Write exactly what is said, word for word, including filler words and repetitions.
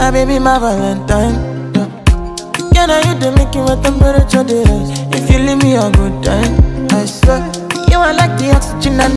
my baby, my Valentine. Can I you to make you a temperature rise? If you leave me a good time, I swear you are like the oxygen.